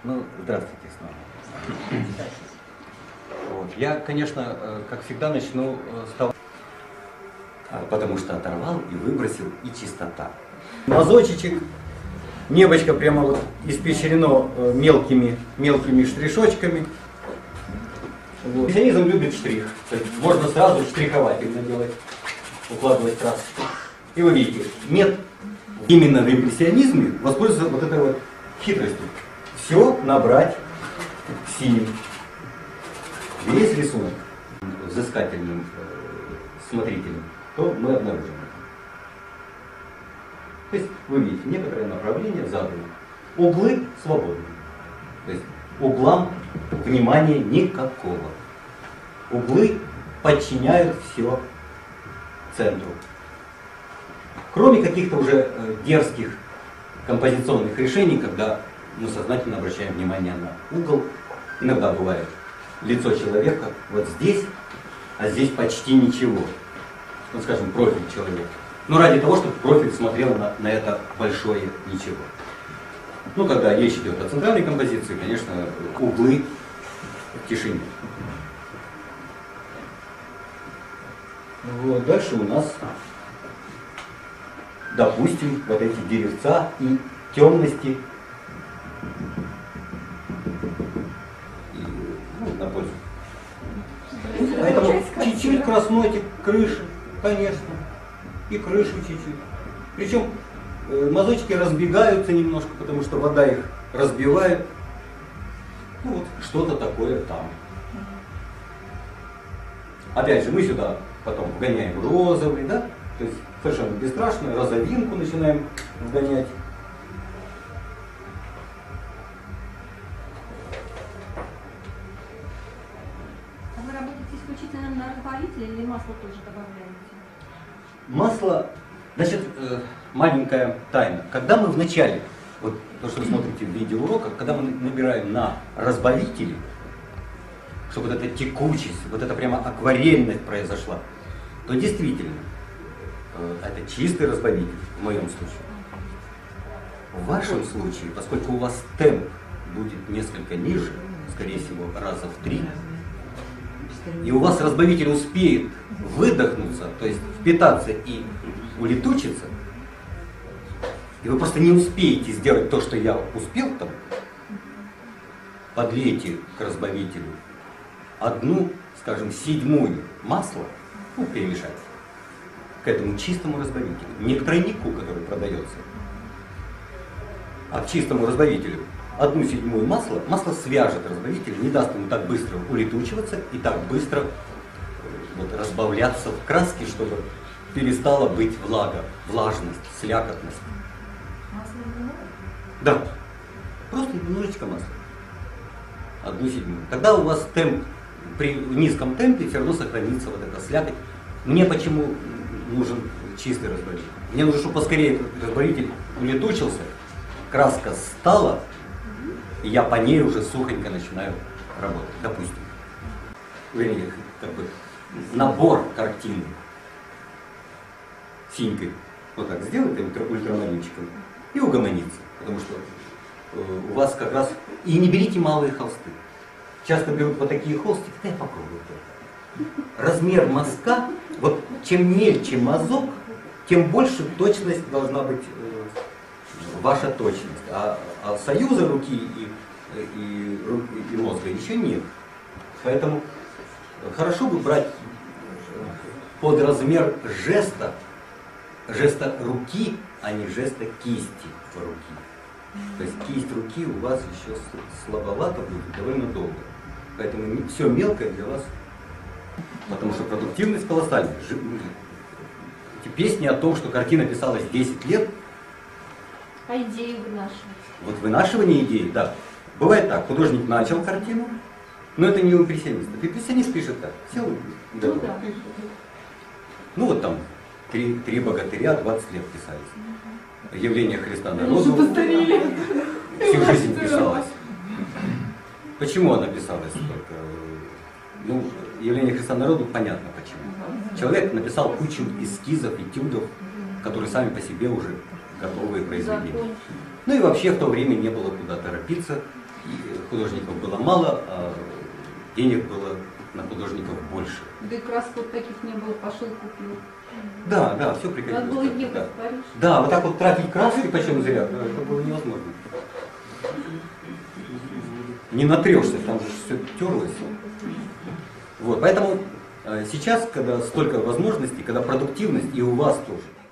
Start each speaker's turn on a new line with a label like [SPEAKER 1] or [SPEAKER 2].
[SPEAKER 1] Ну, здравствуйте снова. Вот. Я, конечно, как всегда, начну с того, потому что оторвал и выбросил, и чистота. Мазочечек, небочко прямо вот испещрено мелкими штришочками. Вот. Импрессионизм любит штрих. То есть можно сразу штриховать, именно делать, укладывать красочку. И вы видите, нет именно в импрессионизме воспользоваться вот этой вот хитростью. Все набрать синим. Весь рисунок взыскательным смотрителем, то мы обнаружим это. То есть вы видите, некоторое направление задано. Углы свободны. То есть углам внимания никакого. Углы подчиняют все центру. Кроме каких-то уже дерзких композиционных решений, когда мы сознательно обращаем внимание на угол. Иногда бывает лицо человека вот здесь, а здесь почти ничего. Ну, скажем, профиль человека. Ну, ради того, чтобы профиль смотрел на это большое ничего. Ну, когда речь идет о центральной композиции, конечно, углы в тишине. Вот, дальше у нас, допустим, вот эти деревца и темности. На пользу. Поэтому чуть-чуть краснотик крыши, конечно, и крышу чуть-чуть. Причем мазочки разбегаются немножко, потому что вода их разбивает. Ну вот, что-то такое там. Опять же, мы сюда потом вгоняем розовый, да? То есть совершенно бесстрашно, розовинку начинаем вгонять.
[SPEAKER 2] Исключительно на разбавитель или масло тоже добавляете?
[SPEAKER 1] Масло, значит, маленькая тайна. Когда мы вначале, вот то, что вы смотрите в видеоуроках, когда мы набираем на разбавители, чтобы вот эта текучесть, вот эта прямо акварельность произошла, то действительно, это чистый разбавитель в моем случае. В вашем случае, поскольку у вас темп будет несколько ниже, скорее всего, раза в 3, и у вас разбавитель успеет выдохнуться, то есть впитаться и улетучиться, и вы просто не успеете сделать то, что я успел там, подлейте к разбавителю 1, скажем, 1/7 масла, ну, перемешать, к этому чистому разбавителю, не к тройнику, который продается, а к чистому разбавителю. 1/7 масла, масло свяжет разбавитель, не даст ему так быстро улетучиваться и так быстро вот, разбавляться в краске, чтобы перестала быть влага, влажность, слякотность.
[SPEAKER 2] Масло немного?
[SPEAKER 1] Да, просто немножечко масла. 1/7. Тогда у вас темп, при низком темпе все равно сохранится вот эта слякоть. Мне почему нужен чистый разбавитель? Мне нужно, чтобы поскорее этот разбавитель улетучился, краска стала, и я по ней уже сухонько начинаю работать, допустим. Вернее, как бы набор картины синькой вот так сделать ультрамаринчиком и угомониться. Потому что у вас как раз... И не берите малые холсты. Часто берут вот такие холстики, да я попробую тоже. Размер мазка, вот чем мельче мазок, тем больше точность должна быть ваша точность. А союза руки и мозга еще нет. Поэтому хорошо бы брать под размер жеста руки, а не жеста кисти руки. То есть кисть руки у вас еще слабовато будет довольно долго. Поэтому все мелкое для вас, потому что продуктивность колоссальная. Эти песни о том, что картина писалась 10 лет.
[SPEAKER 2] А идеи вынашивать? Вот
[SPEAKER 1] вынашивание идеи, да. Бывает так, художник начал картину, но это не у импрессиониста. Импрессионист пишет так, сел и готов. Ну вот там, три богатыря 20 лет писались. Явление Христа народу всю жизнь писалось. Почему она писалась только? Ну, явление Христа народу понятно почему. Человек написал кучу эскизов, этюдов, которые сами по себе уже готовые произведения. Ну и вообще в то время не было куда торопиться. художников было мало, а денег было на художников больше.
[SPEAKER 2] Да и красок вот таких не было, пошел купил.
[SPEAKER 1] Да, да, все
[SPEAKER 2] Надо
[SPEAKER 1] прекратилось.
[SPEAKER 2] было
[SPEAKER 1] Да.
[SPEAKER 2] ехать в Париж.
[SPEAKER 1] Да, вот так вот тратить краски почем зря, да, это было невозможно. Не натрешься, там же все терлось. Вот, поэтому сейчас, когда столько возможностей, когда продуктивность, и у вас тоже,